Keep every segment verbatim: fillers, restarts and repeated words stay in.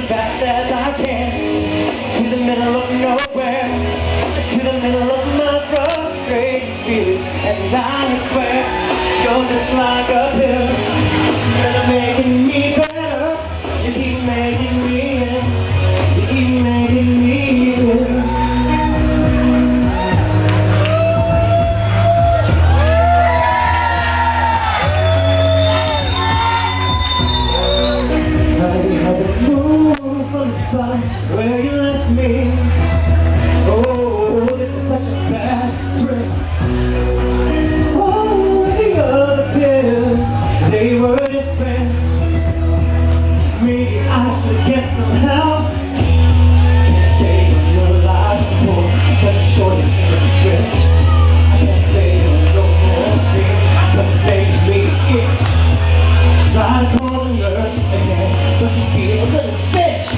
fast as I can, to the middle of nowhere, to the middle of my frustrated feelings. And I swear, you're just like a pill, instead of making me better, you keep making me ill, you keep making me ill. Where you left me, oh, this is such a bad trip. Oh, the other pills, they were different. Maybe I should get some help. Can't say your life support, but the shortage in the stretch. I can't say no more things, but it's making me itch. Try to call the nurse again, but she's being a little bitch.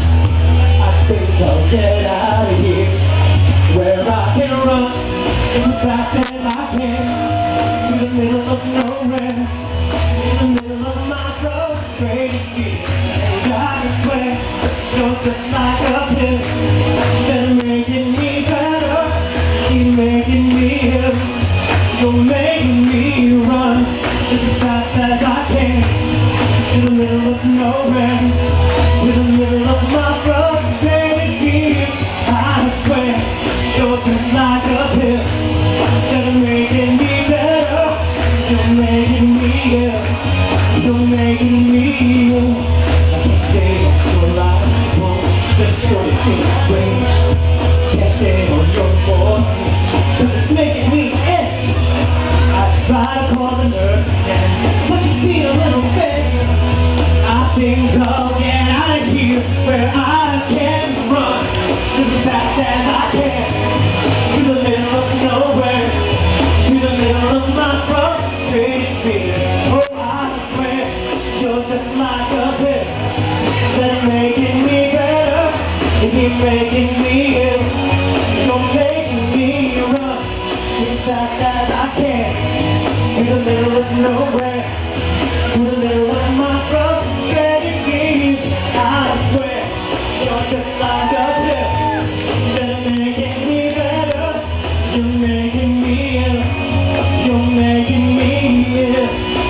I'll get out of here, where I can run as fast as I can, to the middle of nowhere, in the middle of my frustrated feelings. And I swear, you're just like a pill, instead of making me better, keep making me ill. You're making me run as fast as I can, to the middle of nowhere, to the middle of my frustrated. I swear, you're just like a pill, instead of making me better, you're making me ill, you're making me ill. I can't say your life's wrong, but sure it seems strange. Can't say on your morphine, cause it's making me itch. I try to call the nurse again, but she's being a little bitch. I think I'll get out of here, where I can run as fast as I can, to the middle of nowhere, to the middle of my frustrated feelings. Oh, I swear, you're just like a pill, instead of making me better, you keep making me ill. You're making me run as fast as I can, to the middle of nowhere, to the middle of my frustrated feelings. I swear, you're just like a pill, instead of making me better, you're making me ill, you're making me ill.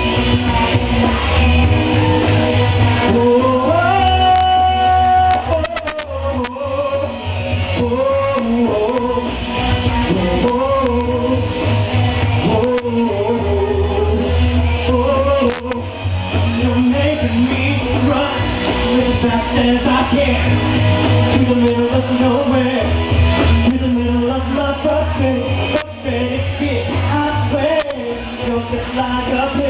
Oh, oh, oh, oh, oh, oh, you're making me run as fast as I can, to the middle of nowhere, to the middle of my frustrated, frustrated fears. I swear, you're just like a